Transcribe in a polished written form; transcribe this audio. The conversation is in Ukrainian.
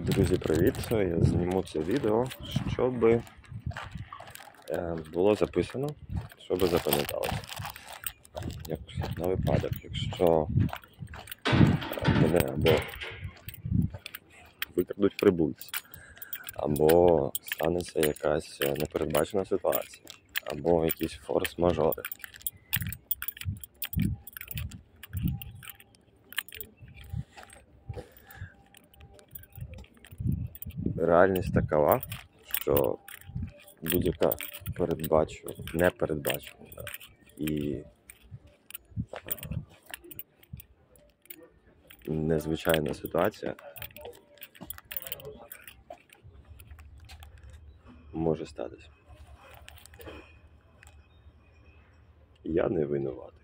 Друзі, привіт! Я зніму це відео, щоб було записано, щоб запам'яталося. Як на випадок, якщо мене або викрадуть прибульці, або станеться якась непередбачена ситуація, або якісь форс-мажори. Реальність такова, що будь-яка непередбачена і незвичайна ситуація може статися. Я не винуватий.